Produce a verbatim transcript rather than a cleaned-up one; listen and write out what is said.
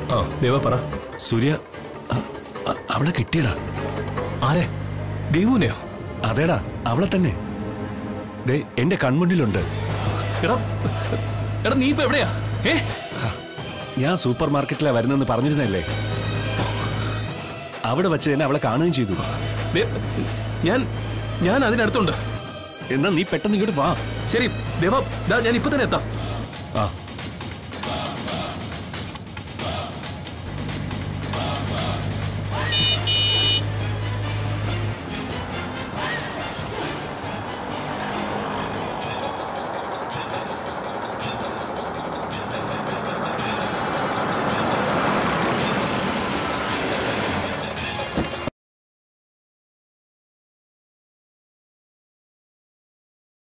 ആ ദേവ പറ. സൂര്യ അവളെ കിട്ടിയടാ. ആരെ? ദേവുനെയോ? അതേടാ, അവളെ തന്നെ. ദേ എന്റെ കൺമുന്നിലുണ്ട്. എടാ എടാ നീ ഇപ്പൊ എവിടെയാ? ഏ ഞാൻ സൂപ്പർ മാർക്കറ്റിലാ വരുന്നെന്ന് പറഞ്ഞിരുന്നല്ലേ? അവിടെ വെച്ച് തന്നെ അവളെ കാണുകയും ചെയ്തു. ഞാൻ ഞാൻ അതിനടുത്തുണ്ട്. എന്നാ നീ പെട്ടെന്ന് ഇങ്ങോട്ട് വാ. ശരി ദേവ, ഞാൻ ഇപ്പൊ തന്നെ എത്താം. ആ